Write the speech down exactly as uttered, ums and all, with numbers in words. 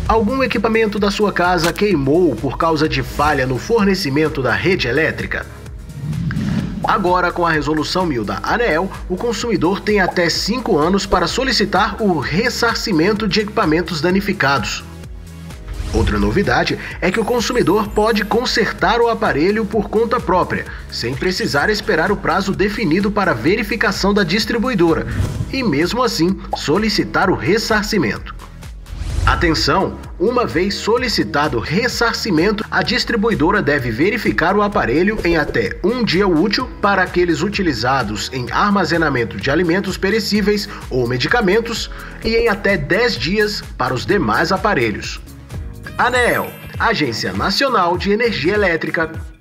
Algum equipamento da sua casa queimou por causa de falha no fornecimento da rede elétrica? Agora, com a Resolução mil da ANEEL, o consumidor tem até cinco anos para solicitar o ressarcimento de equipamentos danificados. Outra novidade é que o consumidor pode consertar o aparelho por conta própria, sem precisar esperar o prazo definido para verificação da distribuidora, e mesmo assim solicitar o ressarcimento. Atenção! Uma vez solicitado o ressarcimento, a distribuidora deve verificar o aparelho em até um dia útil para aqueles utilizados em armazenamento de alimentos perecíveis ou medicamentos e em até dez dias para os demais aparelhos. ANEEL, Agência Nacional de Energia Elétrica.